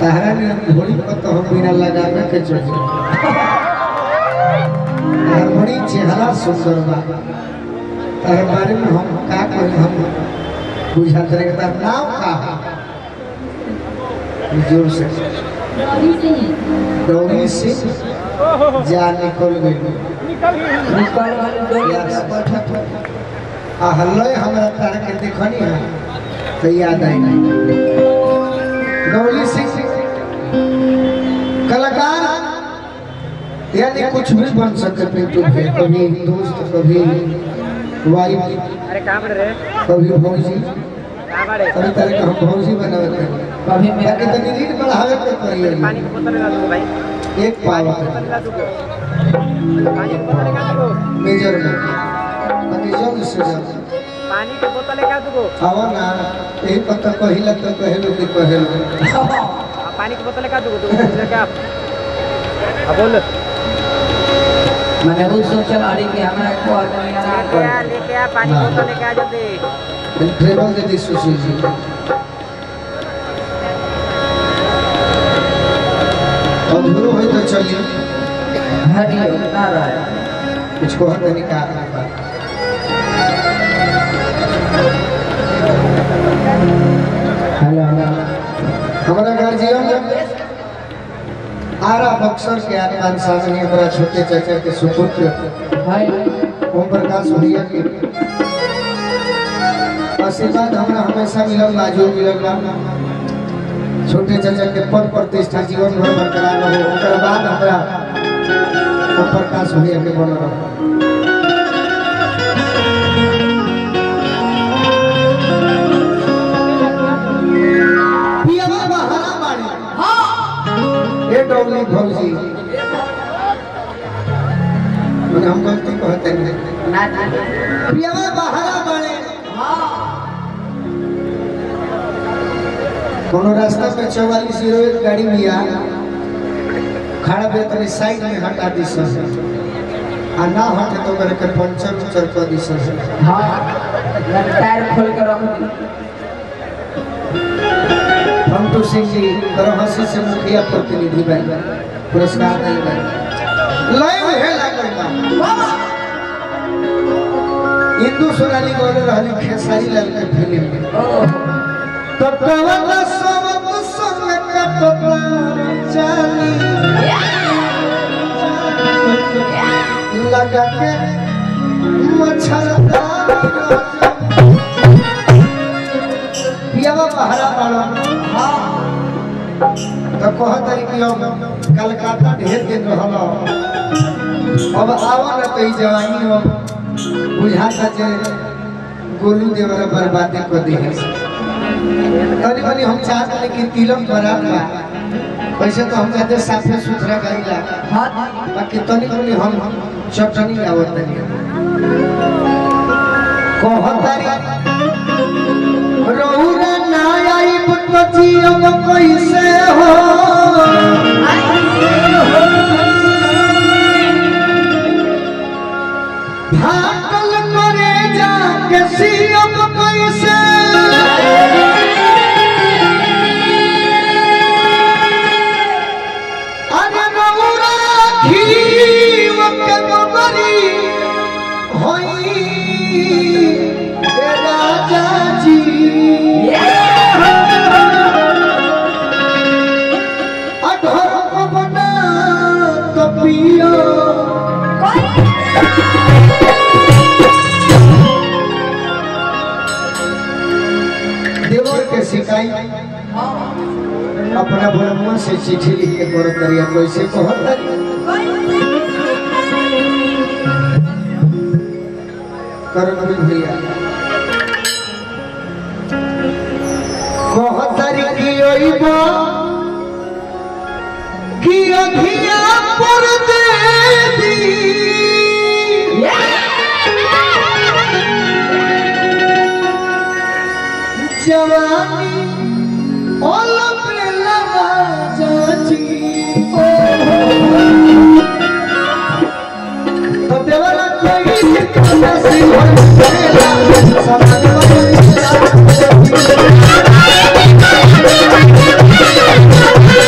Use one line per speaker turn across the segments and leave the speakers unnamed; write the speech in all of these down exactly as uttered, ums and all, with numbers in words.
तारा ने घोड़ी पर तो हम बिना लगावे के चढ़ घोड़ी चेहरा सुंदर बा तारे बारे में हम का कोई हम बुझा करेंगे तार नाम का जोर से डोरी से जा निकल गई निकल गई आ हल्लो हमरा तारा के देखनी है तो याद आई डोली सिंह कलाकार यानी कुछ भी बन सकते पिंटू भाई कभी दोस्त कभी वाइफ
अरे काम रे
कभी भौजी कभी तरह का हम भौजी बनावे थे कभी मेरा कितनी रीड बढ़ावे के पड़ी
पानी की बोतल लगा दो भाई
एक पावा
लगा दो पानी की बोतल लगा दो
मेजर में बाकी जल्द से जल्द
पानी की बोतल लगा दो
आवा ना यही पता पहिला तो कहलो कि कहलो
पानी की बोतल लगा दो दो क्या अब बोल
मैंने वो सोचा अरे कि हमारा को आदमी आ
लेके आ पानी की बोतल लेके आ जल्दी
ट्रेवल दे दी सुशील जी अब गुरु हो तो चलिए
हरी ना रहा है
कुछ को हद नहीं कहा
हेलो
हमारा गार्जियन आरा बक्सर के आसमान सामने हमारा छोटे चाचा के सुपुत्र
हाय
ओम प्रकाश भैया के आशीर्वाद हमरा हमेशा मिलल बाजू मिलल छोटे चाचा के पद प्रतिष्ठा जीवन भर बरकरार रहे ओकर बाद हमरा ओम प्रकाश भैया के बनल रहे पिया बाबा हरा बाड़ी हां ए डोली भौजी मैंने हम गलती कहते नहीं
ना ना
पिया बाबा हरा बाड़ी कोनो रास्ता पे चौवालीस हीरो एक गाड़ी मिया खड़ा बे तनी साइड में हटा दी सर आ ना हटे तो करे के पंचर पंचर कर दी सर
हां टायर खोल कर रख दी
पंटू सिंह जी करहसी से मुखिया प्रतिनिधि बन पुरस्कार दिल बन लाइन है लागल बा हिंदू सोनाली बोले रहली खेसारी लाल के फिल्म में तो कवन सोवत संग कटता चाली लगा के मच्छरदानी पियावा पहरा पालो तो कहतरी कि हम कलकत्ता ढेर दिन रहलो अब आवा न तो जवानी हो बुझाता जे गोलू देवरा बर्बादी कर दी है तनी तनी हम चाहते हैं कि तिलक बराबर बा वैसे तो हम कहते साफे सुथरा गाइला हां बाकी तनी तनी हम चटनी आवत नहीं कहतरी रहुरा ना आई पुटची अब कैसे हो भागल करे जा कैसी अब कैसे अरे रहुरा घीव के गोबरी होई राजा जी अधर को बना तो पियो देवर के शिकाई अपना बुलमुआ से चिट्ठी लिख के कर करिया कैसे कहत करण भैया कहतरी की ओइबो की अघिया पर दे दी जवानी ओल पे लगा चाची तो देवरा कोई से कथा से भर देला समाज में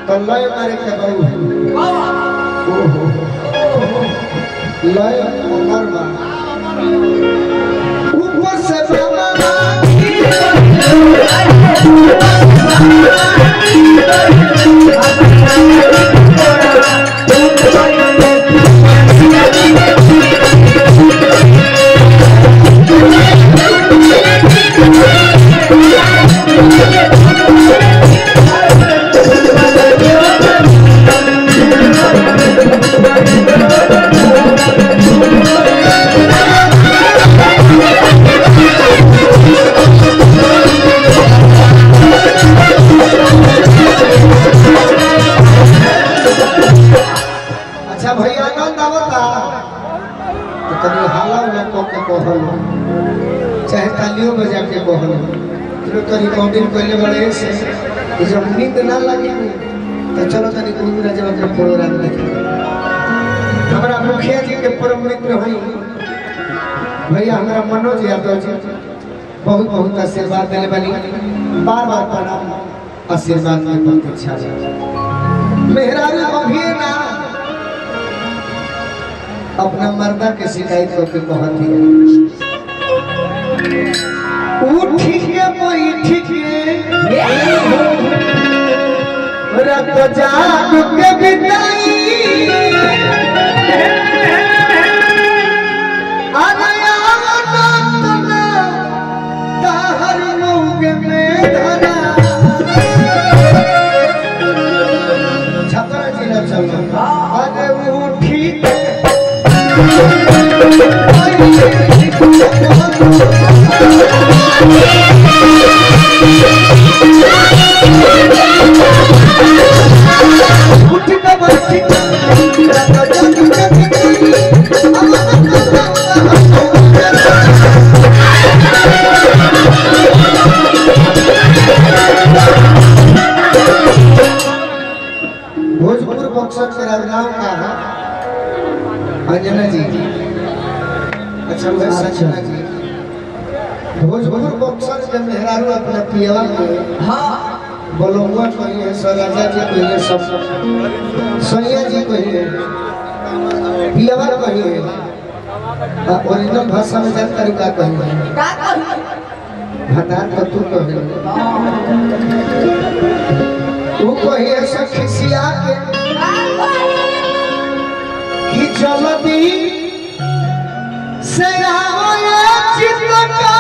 तो लय मारे के बहु ओहो लय अमर बा ऊपर से बाबा चाहे तालियों बजा के कहल तो रिकॉर्डिंग पहले बड़े से जब नींद ना लगी तो चलो तनी कोई राजा के प्रोग्राम देखे हमारा मुखिया जी के परम मित्र हुई भैया हमारा मनोज यादव जी बहुत बहुत आशीर्वाद देने वाली बार बार प्रणाम आशीर्वाद की प्रतीक्षा मेहरारू अभी ना अपना मर्दा के शिकायत करके कहती है उठ के बैठ के रात जाग के बिताई आया ना ताहर मुंह में धरा छपरा जिला चलो अरे उठी के भोजपुर बक्सर के राजनाम का है अंजना जी अच्छा वह संजना जी भोजपुर बक्सर के मेहरारू अपना पियवा के हाँ बलुआ कहिए सराजा जी कहिए सब सैया जी कहिए पियवा कहिए ओरिजिनल भाषा में जान तरीका कहिए
का कहिए
भतार तो तू कहिए तू कहिए से खिसिया के कि जल्दी से आओ चित्त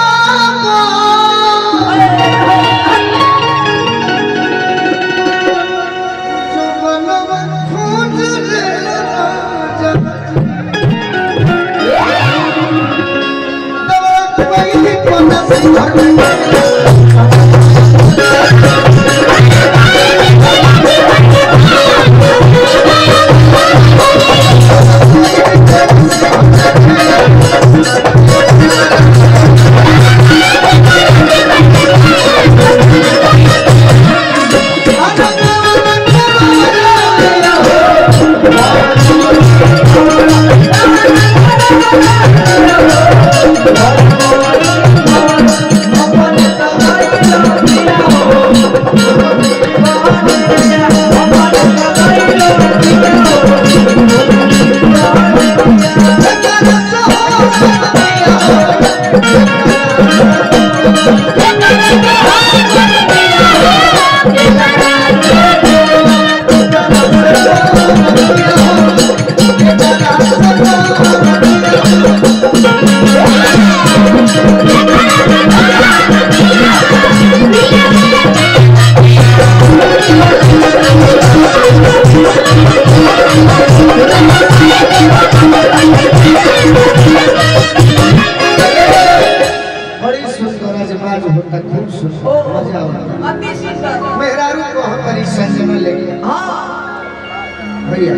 मेहरारू को हमारी संजना लेके भैया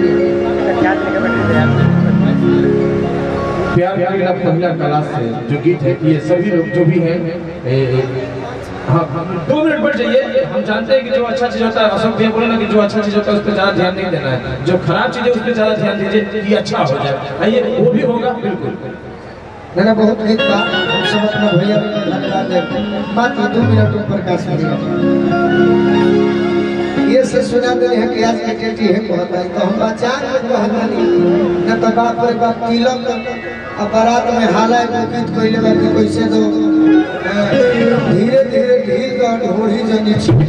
प्यार प्यार पहला क्लास से जो गीत है ये सभी लोग जो भी हैं हाँ दो मिनट बैठ जाइए। हम जानते हैं कि जो अच्छा चीज होता है अशोक भैया बोले ना कि जो अच्छा चीज होता है उस पर ज्यादा ध्यान नहीं देना है, जो खराब चीज है उस पर ज्यादा ध्यान दीजिए कि अच्छा हो जाए। आइए वो भी होगा बिल्कुल।
मैंने बहुत गीत का हम सब अपना भैया को धन्यवाद देते हैं। मात्र दो मिनट ऊपर का सुनिए। ये से सुना दे हैं कि आज के टेटी है कहता है तो हम बचा के कहता नहीं न तो बाप रे बाप तिलक अपराध में हालाय गीत कोइले बाकी कैसे दो धीरे धीरे ढील का ढोड़ी जनी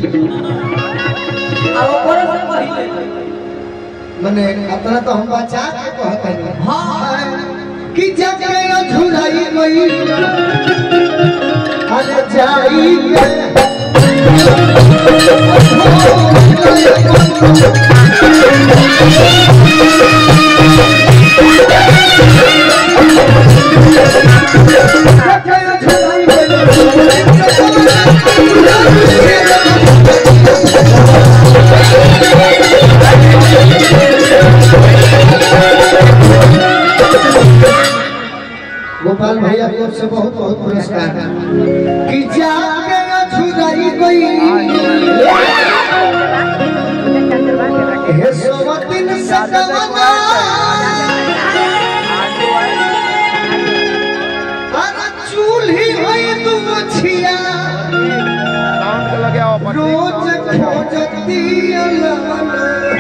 अब ऊपर से पहिले
मने अपना तो हम बचा के कहता नहीं हां कि जग में अधूराई गई अरे जाई के गोपाल भैया की ओर से बहुत बहुत पुरस्कार कि जाके अधूराई गई हे सोवतिन सदवना अरे चूल्ही होई तू छिया
साउंड के लगे आओ
रोज खोजती अलवना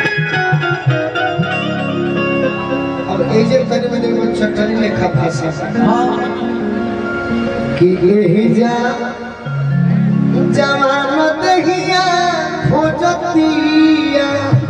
अब एजे तने में देखो छटनी लेखा भाषा कि यही जा जवान दहिया खोजतिया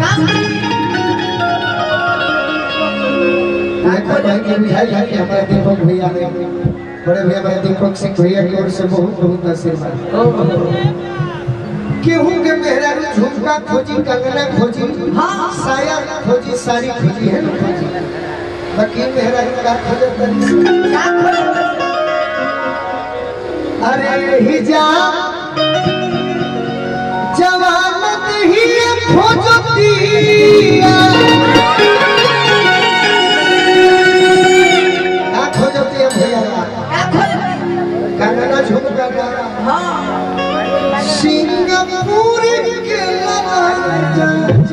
देखो भाई के बुझाई है कि हमारे दीपक भैया ने बड़े भैया हमारे दीपक सिंह भैया की ओर से बहुत बहुत आशीर्वाद केहू के मेहरा झुमका खोजी कंगना खोजी हाँ साया खोजी साड़ी खोजी है ना खोजी बाकी मेहरा का खोजत क्या खोजत अरे ही जा जवान ही खोजतिया क्या खोजतिया भैया क्या खोजतिया कंगना झुमका हां सिंगापुर के लगा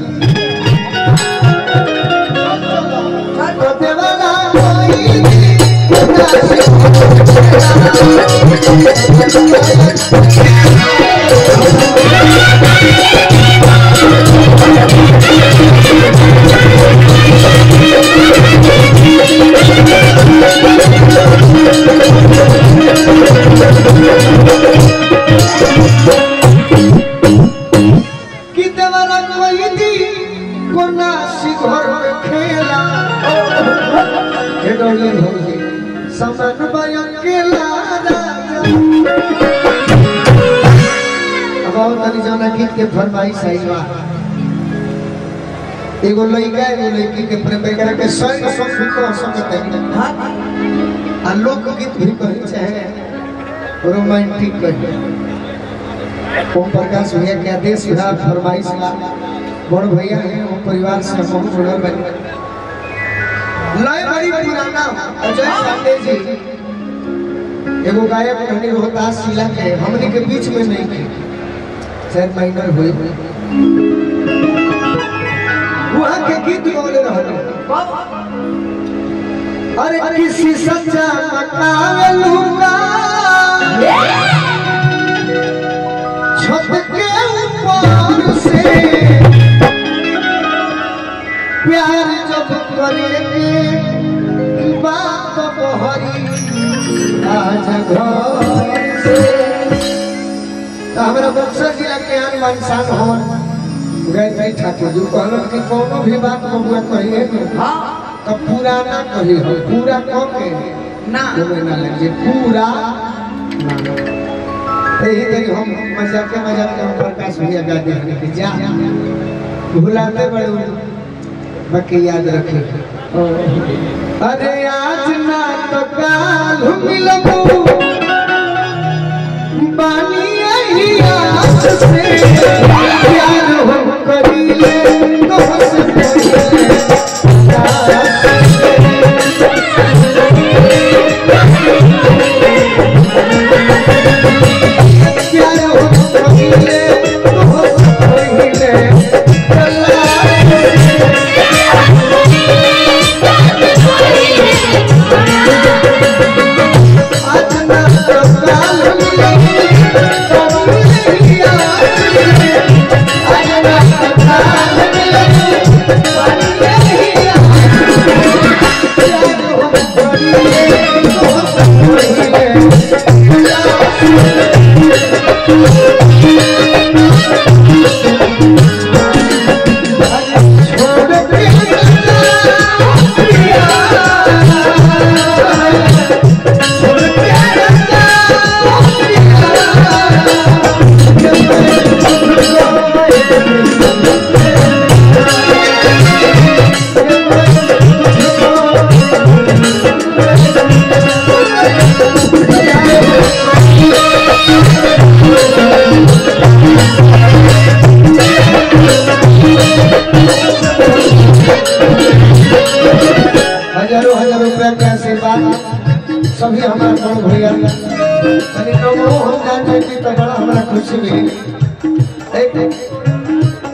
देवाला कोई कि देवाला कोई दी कोना सी घर में खेला डोले होगी समान बयन के लादा अब और तनी जाना गीत के फरमाइश आई बा एगो लइका एगो लड़की के प्रेम करे के संग संग भी को सकते हैं हां आ लोक गीत भी कहे चाहे रोमांटिक कहे ओम प्रकाश भैया के आदेश विधा फरमाइश ला बड़ भैया है वो परिवार से बहुत जुड़ल बने लय बड़ी पुराना अजय पांडे जी एगो गायक कहने रोहतास जिला के हमने के बीच में नहीं थे शायद माइनर हुए वहां के गीत बोले रहते अरे किसी सच्चा मकालूंगा छत के ऊपर से प्यार जब करेंगे बात बहरी आज घर से हमारा बक्सर जिला के आन शान हो गए ठाकुर जी कहलन कि कोनो भी बात बबुआ कहिए हां तो पुराना कही हो पूरा कह के ना ना लगे पूरा ना यही तरी हम मजाक मजाक में प्रकाश भैया गा दे कि जा भुलाते बड़े बाकी याद रखे अरे आज ना तो काल मिलबू बानी यही आज से प्यार हो करीले तो हंस प्यार हो करीले तो हंस करीले I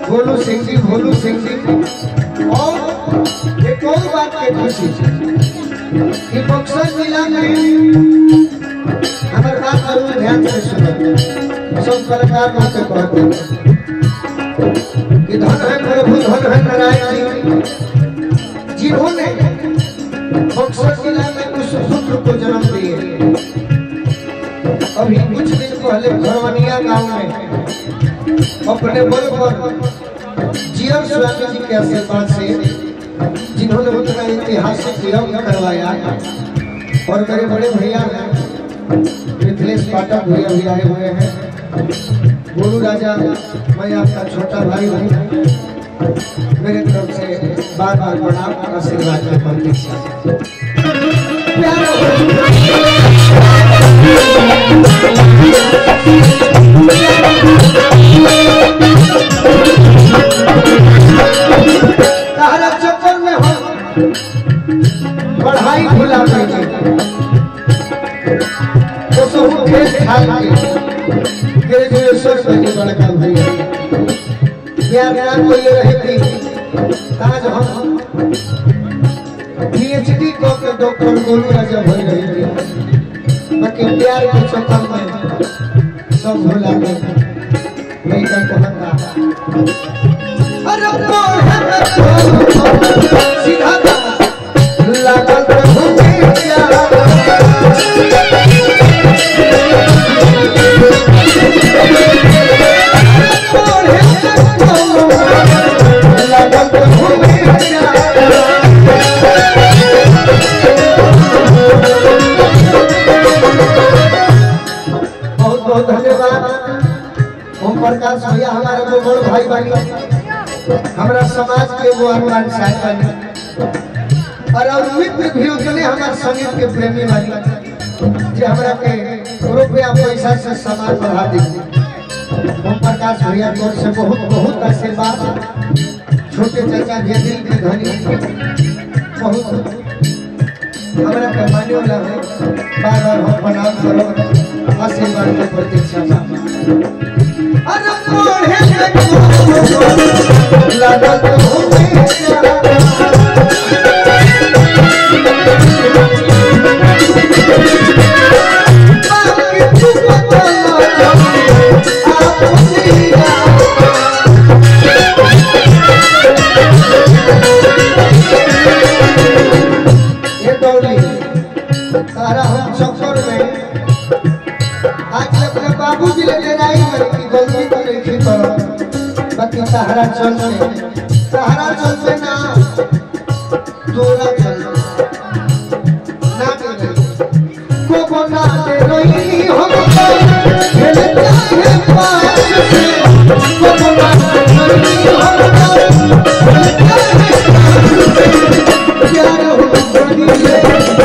गोलू सिंह जी, भोलू सिंह जी। और एक और बात के खुशी कि बक्सर जिला में हमारे बात जरूर ध्यान से सुनो, सब कलाकार लोग के कहते हैं कि धन है प्रभु, धन है नारायण जी, जिन्होंने बक्सर जिला में उस पुत्र को जन्म दिए। अभी कुछ दिन पहले खरवनिया गांव में अपने बल पर जीवन स्वामी जी के आशीर्वाद से, जिन्होंने उतना ऐतिहासिक यज्ञ करवाया, और मेरे बड़े भैया मिथिलेश पाठक भैया भी आए हुए हैं। गोलू राजा, मैं आपका छोटा भाई हूँ, मेरे तरफ से बार बार प्रणाम, आशीर्वाद की प्रतीक्षा। तारा चक्कर में हो पढ़ाई भुला के तो सब खेल खाल के ग्रेजुएशन करके बड़का भैया प्यार नाम कोई रहे थी ताज हम पीएचडी को के डॉक्टर गोलू राजा भई रही थी, बाकी प्यार के चक्कर में सब भुला गए। लड़का कहता अरे सीधा लागल प्रभु में प्यार, लागल प्रभु में प्यार। बहुत बहुत धन्यवाद ओम प्रकाश भैया, हमारे वो बड़ भाई बनी, हमारा समाज के वो अनुमान साहब बनी, और और मित्र भी उतने हमारे संगीत के प्रेमी बनी, जो हमारा के रुपया पैसा से समाज बढ़ा दी। ओम प्रकाश भैया की ओर से बहुत बहुत आशीर्वाद, छोटे चाचा के दिल के धनी, बहुत हमारा के माने वाला है, बार बार हम प्रणाम करो, आशीर्वाद की प्रतीक्षा में। अरे कोढ़े में लागल प्रभु में प्यार, बाकी तू बता अपनी ये दौड़ी सारा हम चक्कर में आज अपने बाबू जी ले आई की गलती तो नहीं थी, पर बाकी सहारा चल में सहारा चल पे ना तोरा चल ना दे को बना दे रही हो खेल जाए पास से, को बना दे रही हो प्यार हो बड़ी है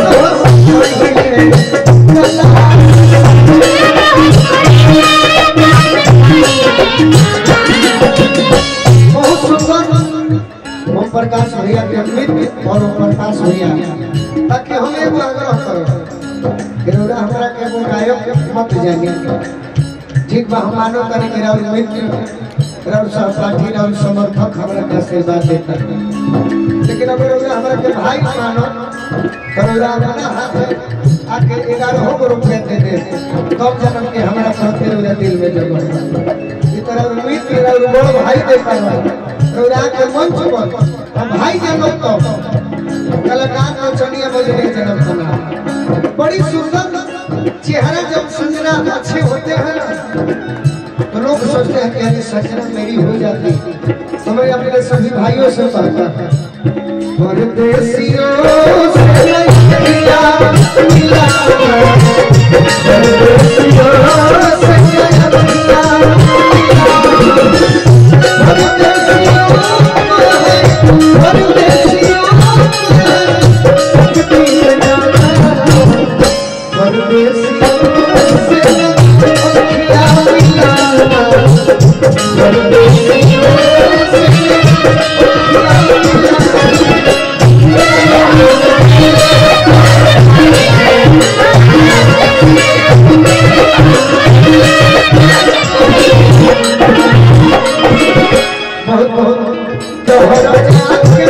बहुत सुंदर ओम प्रकाश भैया के मित्र और ओम प्रकाश भैया, ताकि हम एगो आग्रह करो कि हमरा के एगो गायक मत जानिए, ठीक बा, हम मानो करे कि राउर मित्र राउर सहपाठी राउर समर्थक हमरा के आशीर्वाद देता है, लेकिन अगर हमरा के भाई मानो करोड़ा अपना हाथ आके ग्यारह को रुपये दे दे, तब जन्म के हमारा कहते रहे दिल में जगह इस तरह मित्र और बड़ भाई देता है रौरा के मंच पर हम भाई जन्म तो कलाकार नचनिया बजने जन्म बना, बड़ी सुंदर चेहरा जब संजना अच्छे होते हैं ना तो लोग सोचते हैं कि अरे सजना मेरी हो जाती। तो मैं अपने सभी भाइयों से कहता परदेसियों से मिला मिला परदेसियों से मिला परदेसियों परदेसियों परदेसियों से मिला परदेसियों से तोहरा जाके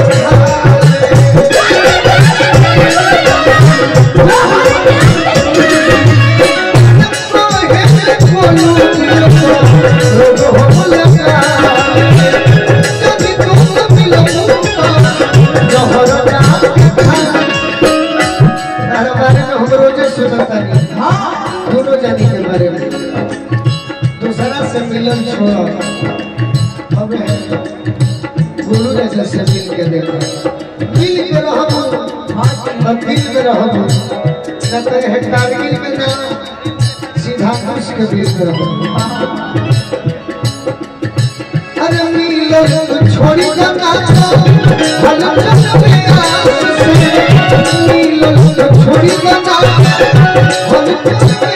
दोनों जानी के बारे में दूसरा से मिलन छोड़ो हमें गुरु जैसे से मिल के देखो मिल के रहो दिल में रहो न तो है कारगिल में ना सीधा घुस के बीच में रहो अरे मिलो छोड़ी का नाचो हलम चले मिलो छोड़ी का नाचो हलम चले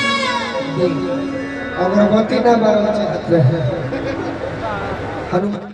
अगरबत्ती ना बारह चाहते हैं हनुमान